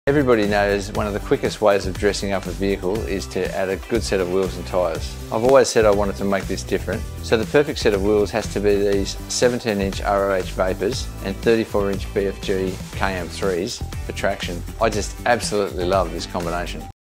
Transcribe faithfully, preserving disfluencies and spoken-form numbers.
Everybody knows one of the quickest ways of dressing up a vehicle is to add a good set of wheels and tyres. I've always said I wanted to make this different, so the perfect set of wheels has to be these seventeen inch R O H Vapours and thirty-four inch B F G K M threes for traction. I just absolutely love this combination.